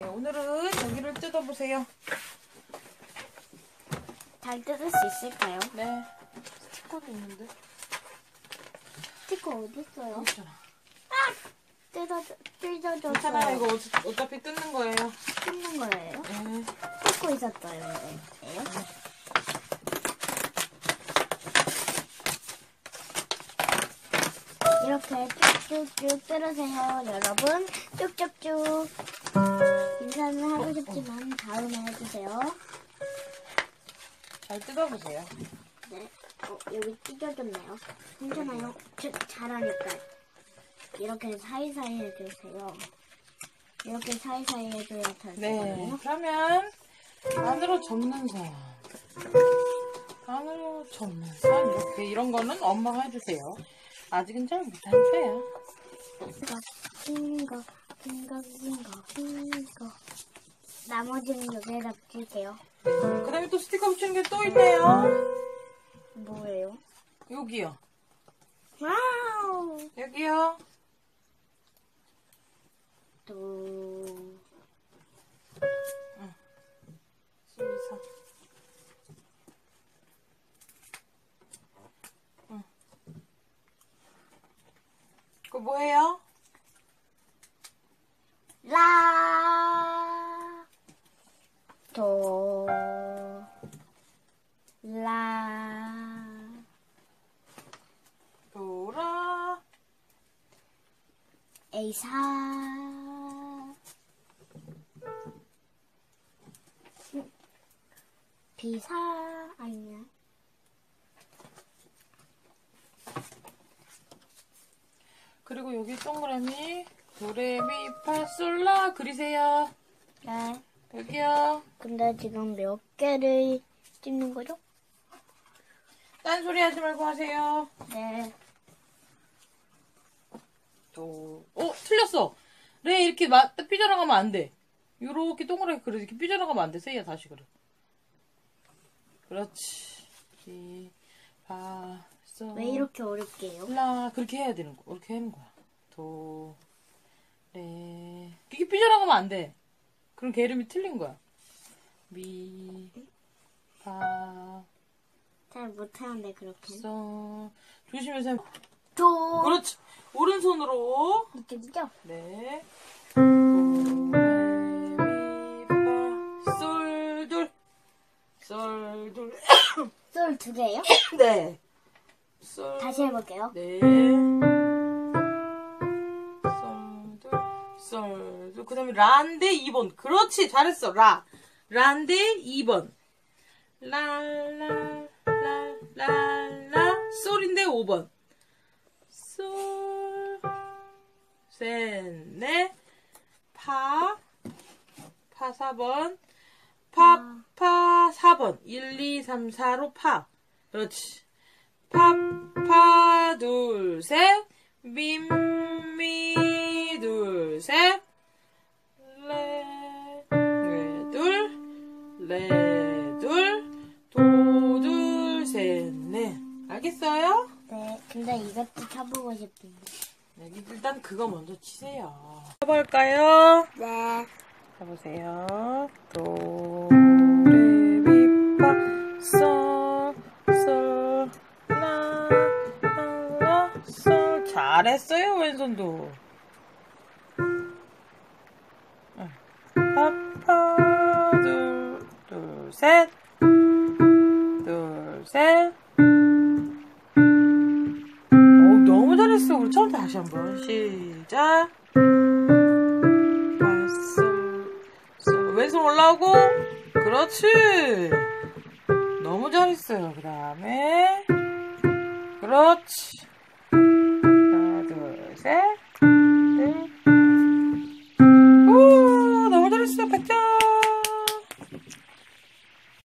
네, 오늘은 여기를 뜯어보세요. 잘 뜯을 수 있을까요? 네. 스티커도 있는데. 스티커 어디 있어요? 여기 있잖아. 뜯어졌어요. 괜찮아요. 이거 어차피 뜯는 거예요. 뜯는 거예요? 네. 뜯고 있었어요. 네. 이렇게 쭉쭉쭉 뜯으세요, 여러분. 쭉쭉쭉. 인사는 하고 싶지만 다음에 해주세요. 잘 뜯어보세요. 네. 여기 찢어졌네요. 괜찮아요. 잘하니까. 이렇게 사이사이 해주세요. 이렇게 사이사이 해줘야 잘 네. 되거든요. 그러면 안으로 접는 선. 안으로 접는 선. 이렇게 이런 거는 엄마가 해주세요. 아직은 잘 못하니까요. 핑거. 나머지는 여기에다 붙일게요. 그 다음에 또 스티커 붙이는 게 또 있네요. 뭐예요? 여기요. 와우! 여기요. 또, 순서. 그거 뭐예요? 라, 도, 라, 도라. 에이사, 비사, 아니야. 그리고 여기 동그라미 도레미파솔라 그리세요. 네. 여기요. 근데 지금 몇 개를 찍는 거죠? 딴소리 하지 말고 하세요. 네. 틀렸어. 레 이렇게 삐져나가면 안 돼. 요렇게 동그랗게 그려. 이렇게 삐져나가면 안 돼. 세이야 다시 그려. 그렇지. 왜 이렇게 어렵게 해요? 라 그렇게 해야 되는 거. 이렇게 하는 거야. 도, 레. 이게 삐져나가면 안 돼. 그럼 걔 이름이 틀린 거야. 미, 파, 잘 못하는데 그렇게. 소. 조심해서 해. 도. 그렇지. 오른손으로. 이쪽이죠? 네. 도, 레, 미, 파, 솔, 둘. 솔, 둘. 솔 두 개예요? 네. 솔. 다시 해볼게요. 네. 솔, 둘. 솔, 둘. 그 다음에 라인데 2번. 그렇지. 잘했어. 라인데 2번. 라. 솔인데 5번. 솔. 셋, 넷. 파 4번. 파 4번. 1, 2, 3, 4로 파. 그렇지. 파, 둘, 셋. 미, 둘, 셋. 레, 둘. 도, 둘, 셋, 넷. 알겠어요? 네. 근데 이것도 쳐보고 싶은데. 네, 일단 그거 먼저 치세요. 해볼까요? 네. 해보세요. 도, 레, 미, 파, 솔, 라, 솔. 잘했어요, 왼손도. 파, 둘, 셋. 너무 잘했어. 우리 처음부터 다시 한번 시작. 왼손 올라오고. 그렇지. 너무 잘했어요. 그 다음에 그렇지.